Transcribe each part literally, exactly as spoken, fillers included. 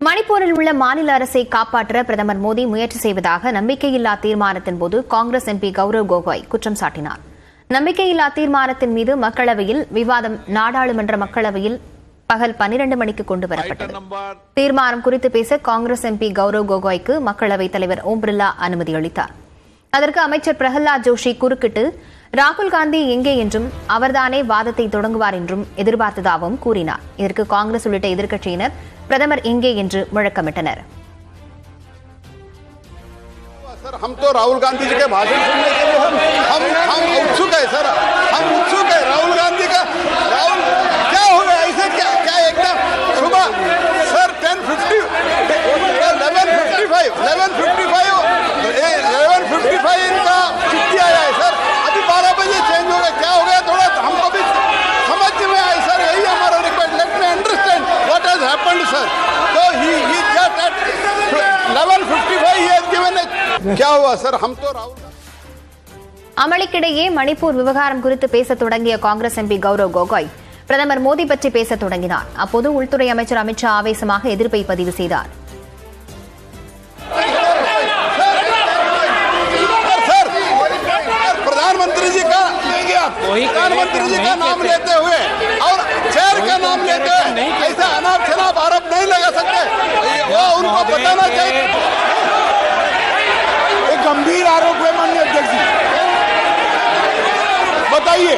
மணிப்பூரில் உள்ள மாநில அரசை காப்பாற்ற பிரதமர் மோடி முயற்சி செய்வதாக நம்பிக்கையில்லா தீர்மானத்தின் போது காங்கிரஸ் எம்பி கௌரவ் கோகோய் குற்றம் சாட்டினார். நம்பிக்கையில்லா தீர்மானத்தின் மீது மக்களவையில் விவாதம் நாடாளுமன்ற மக்களவையில் பகல் பன்னிரண்டு மணிக்கு கொண்டு வரப்பட்டது. தீர்மானம் குறித்து பேச காங்கிரஸ் எம்பி கௌரவ் கோகோய்க்கு மக்களவைத் தலைவர் ஓம் பிர்லா அனுமதி அளித்தார். அதற்கு அமைச்சர் பிரஹலாத் ஜோஷி குறுக்கிட்டு ராகுல் காந்தி எங்கே என்றும் அவர்தானே வாதத்தை தொடங்குவார் என்றும் எதிர்பார்த்ததாகவும் கூறினார். இதற்கு காங்கிரஸ் உள்ளிட்ட எதிர்க்கட்சியினர் பிரதமர் எங்கே என்று முழக்கமிட்டனர். हम तो राहुल गांधी जी के भाषण सुनने के लिए हम हम हम उत्सुक है सर हम उत्सुक है राहुल गांधी का राहुल क्या हो गया ऐसे क्या क्या एकदम सुबह sir ten fifty eleven fifty five eleven fifty five eleven fifty five इनका छुट्टी आया है सर अभी बारह बजे चेंज हो गया क्या हो गया थोड़ा हमको भी समझ में आए सर यही हमारा request let me understand what has happened sir तो he he just at eleven fifty five he has given it क्या हुआ सर हम तो राहुल அமளிக்கிடையே மணிப்பூர் விவகாரம் குறித்து பேச தொடங்கிய காங்கிரஸ் எம்பி கௌரவ் கோகோய் பிரதமர் மோடி பற்றி பேச தொடங்கினார். அப்போது உள்துறை அமைச்சர் அமித் ஷா ஆவேசமாக எதிர்ப்பை பதிவு செய்தார். प्रधानमंत्री जी का प्रधानमंत्री जी का नाम लेते हुए और चेयर का नाम लेते हुए ऐसा अनाप शनाप आरोप नहीं लगा सकते वो उनको बताना चाहिए. एक गंभीर आरोप है माननीय अध्यक्ष जी बताइए.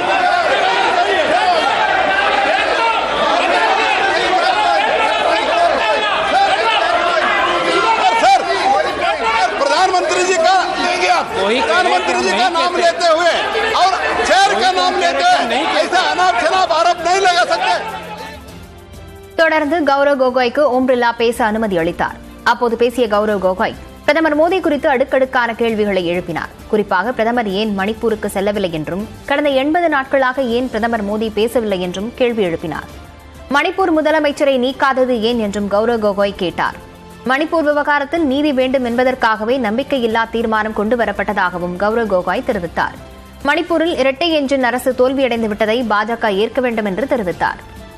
सर प्रधानमंत्री जी का प्रधानमंत्री जी का नाम लेते हुए और चेयर का नाम लेते हुए ऐसा अनाप शनाप आरोप नहीं लगा सकते. தொடர்ந்து கௌரவ் கோகோய்க்கு ஓம் பிர்லா பேச அனுமதி அளித்தார். அப்போது பேசிய கௌரவ் கோகோய் பிரதமர் மோடி குறித்து அடுக்கடுக்கான கேள்விகளை எழுப்பினார். குறிப்பாக பிரதமர் ஏன் மணிப்பூருக்கு செல்லவில்லை என்றும் கடந்த எண்பது நாட்களாக ஏன் பிரதமர் மோடி பேசவில்லை என்றும் கேள்வி எழுப்பினார். மணிப்பூர் முதலமைச்சரை நீக்காதது ஏன் என்றும் கௌரவ் கோகோய் கேட்டார். மணிப்பூர் விவகாரத்தில் நீதி வேண்டும் என்பதற்காகவே நம்பிக்கையில்லா தீர்மானம் கொண்டுவரப்பட்டதாகவும் கௌரவ் கோகோய் தெரிவித்தார். மணிப்பூரில் இரட்டை என்ஜின் அரசு தோல்வியடைந்து விட்டதை பாஜக ஏற்க வேண்டும் என்று தெரிவித்தார்.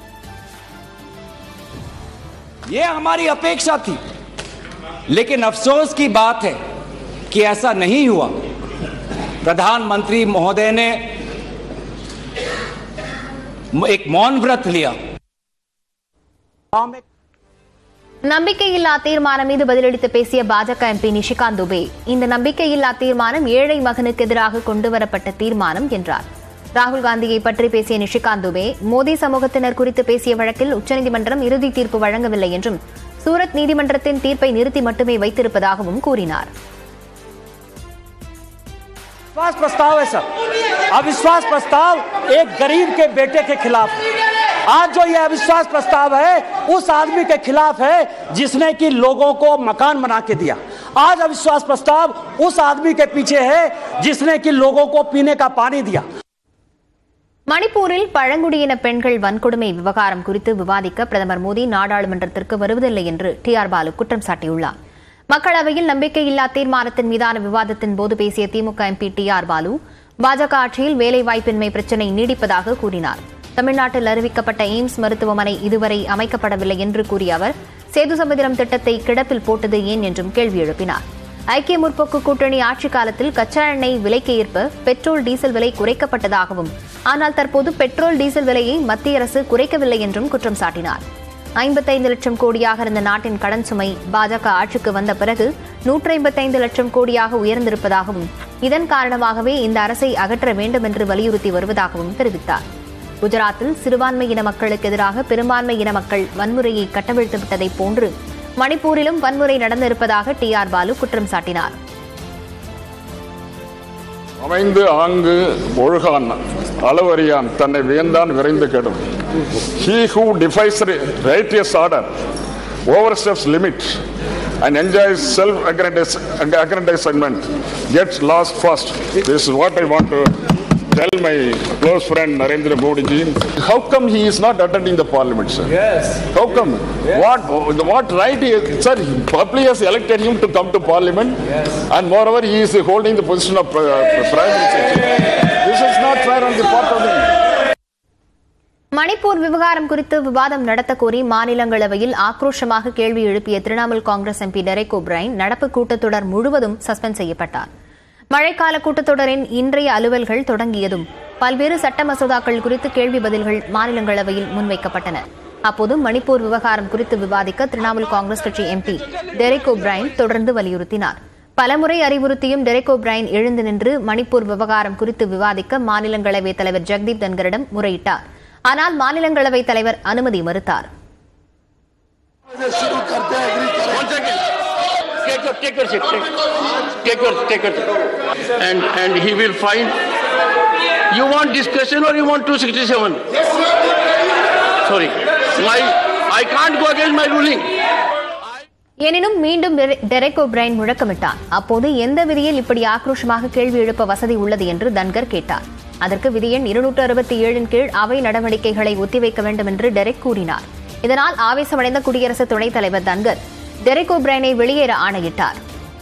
ये हमारी अपेक्षा थी लेकिन अफसोस की बात है कि ऐसा नहीं हुआ. प्रधानमंत्री महोदय ने एक मौन व्रत लिया. நம்பிக்கையில்லா தீர்மானம் மீது பதிலளித்து பேசிய பாஜக எம்பி நிஷிகாந்த் துபே இந்த நம்பிக்கையில்லா தீர்மானம் ஏழை மகனுக்கு எதிராக கொண்டுவரப்பட்ட தீர்மானம் என்றார். ராகுல் காந்தியை பற்றி பேசிய நிஷிகாந்த் துபே மோடி சமூகத்தினர் குறித்து பேசிய வழக்கில் உச்சநீதிமன்றம் இறுதி தீர்ப்பு வழங்கவில்லை என்றும் சூரத் நீதிமன்றத்தின் தீர்ப்பை நிறுத்தி மட்டுமே வைத்திருப்பதாகவும் கூறினார். अविश्वास प्रस्ताव है सर. अविश्वास प्रस्ताव एक गरीब के बेटे के खिलाफ. आज जो ये अविश्वास प्रस्ताव है उस आदमी के खिलाफ है जिसने कि लोगों को मकान बना के दिया. आज अविश्वास प्रस्ताव उस आदमी के पीछे है जिसने कि लोगों को पीने का पानी दिया. மணிப்பூரில் பழங்குடியின பெண்கள் வன்கொடுமை விவகாரம் குறித்து விவாதிக்க பிரதமர் மோடி நாடாளுமன்றத்திற்கு வருவதில்லை என்று டி ஆர் பாலு குற்றம் சாட்டியுள்ளார். மக்களவையில் நம்பிக்கையில்லா தீர்மானத்தின் மீதான விவாதத்தின் போது பேசிய DMK MP T R Baalu BJP ஆட்சியில் வேலைவாய்ப்பின்மை பிரச்சினை நீடிப்பதாக கூறினார். தமிழ்நாட்டில் அறிவிக்கப்பட்ட எய்ம்ஸ் மருத்துவமனை இதுவரை அமைக்கப்படவில்லை என்று கூறிய அவர் சேது சமுத்திரம் திட்டத்தை கிடப்பில் போட்டது ஏன் என்றும் கேள்வி எழுப்பினார். ஐக்கிய முற்போக்கு கூட்டணி ஆட்சி காலத்தில் கச்சா எண்ணெய் விலைக்கு ஏற்ப பெட்ரோல் டீசல் விலை குறைக்கப்பட்டதாகவும் ஆனால் தற்போது பெட்ரோல் டீசல் விலையை மத்திய அரசு குறைக்கவில்லை என்றும் குற்றம் சாட்டினார். ஐம்பத்தைந்து லட்சம் கோடியாக இருந்த நாட்டின் கடன் சுமை பாஜக ஆட்சிக்கு வந்த பிறகு நூற்றி ஐம்பத்தைந்து லட்சம் கோடியாக உயர்ந்திருப்பதாகவும் இதன் காரணமாகவே இந்த அரசை அகற்ற வேண்டும் என்று வலியுறுத்தி வருவதாகவும் தெரிவித்தார். குஜராத்தில் சிறுபான்மையின மக்களுக்கு எதிராக பெரும்பான்மை இன மக்கள் வன்முறையை கட்டவிழ்த்து விட்டதைப் போன்று மணிப்பூரிலும் வன்முறை நடந்திருப்பதாக டி ஆர் பாலு குற்றம் சாட்டினார். அமைந்து ஆங்கு ஒழுகான் அளவறியான் தன்னை வியந்தான் விரைந்து கெடும். He who defies righteous order oversteps limit and enjoys self-aggrandizement gets lost first. This is what I want to tell my close friend Narendra Modi ji. How come he is not attending the parliament, sir? Yes. How come? Yes. What what right he is, sir? Public has elected him to come to parliament. Yes. And moreover, he is holding the position of uh, prime minister. This is not fair on the part of him. Manipur விவகாரம் குறித்து விவாதம் நடத்த கோரி மாநிலங்களவையில் ஆக்ரோஷமாக கேள்வி எழுப்பிய Trinamool Congress MP Derek O'Brien நடப்பு கூட்டத்தொடர் முழுவதும் சஸ்பெண்ட் செய்யப்பட்டார். மழைக்கால கூட்டத்தொடரின் இன்றைய அலுவல்கள் தொடங்கியதும் பல்வேறு சட்ட மசோதாக்கள் குறித்து கேள்வி பதில்கள் மாநிலங்களவையில் முன்வைக்கப்பட்டன. அப்போது மணிப்பூர் விவகாரம் குறித்து விவாதிக்க திரிணாமுல் காங்கிரஸ் கட்சி எம்பி டெரெக் ஓபிரைன் தொடர்ந்து வலியுறுத்தினார். பலமுறை அறிவுறுத்தியும் டெரெக் ஓபிரைன் எழுந்து நின்று மணிப்பூர் விவகாரம் குறித்து விவாதிக்க மாநிலங்களவைத் தலைவர் ஜெகதீப் தன்கரிடம் முறையிட்டார். ஆனால் மாநிலங்களவைத் தலைவர் அனுமதி மறுத்தார். And, and he will find, you want discussion or you want two sixty-seven? Sorry, my, I can't go against my ruling. எனினும் மீண்டும் டெரெக் ஓபிரைன் முழக்கமிட்டார். அப்போது எந்த விதியில் இப்படி ஆக்ரோஷமாக கேள்வி எழுப்ப வசதி உள்ளது என்று தன்கர் கேட்டார். அதற்கு விதி எண் இருநூற்று அறுபத்தி ஏழின் கீழ் அவை நடவடிக்கைகளை ஒத்திவைக்க வேண்டும் என்று டெரெக் கூறினார். இதனால் ஆவேசமடைந்த குடியரசு துணைத் தலைவர் தன்கர் டெரெக் ஓபிரைனை வெளியேற ஆணையிட்டார்.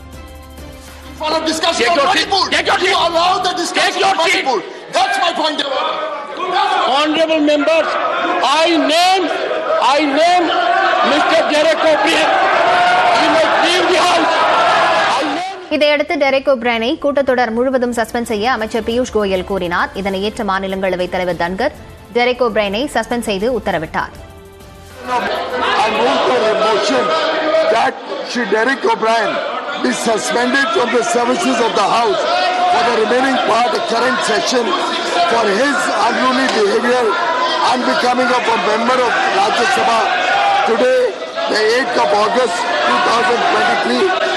Honorable members, I name, I name Mister Derek O'Brien. He must leave the house. இதையடுத்து டெரெக் ஓபிரைனை கூட்டத்தொடர் முழுவதும் சஸ்பெண்ட் செய்ய அமைச்சர் பியூஷ் கோயல் கூறினார். இதனை ஏற்ற மாநிலங்களவைத் தலைவர் தன்கர் டெரெக் ஓபிரைனை சஸ்பெண்ட் செய்து உத்தரவிட்டார். I move for a motion that Shri Derek O'Brien be suspended from the services of the House for the remaining part of the current session for his unruly behavior unbecoming of a member of Rajya Sabha today, the eighth of August two thousand twenty-three.